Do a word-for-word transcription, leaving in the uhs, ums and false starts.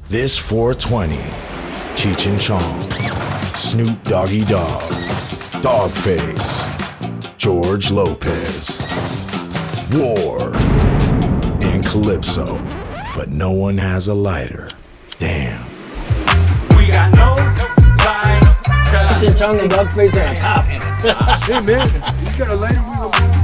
This four twenty, Cheech and Chong, Snoop Doggy Dogg, Doggface, George Lopez, War, and Klypso. But no one has a lighter. Damn. We got no lighter. Cheech and Chong and Doggface and a cop. Hey man, you got a lighter? We gonna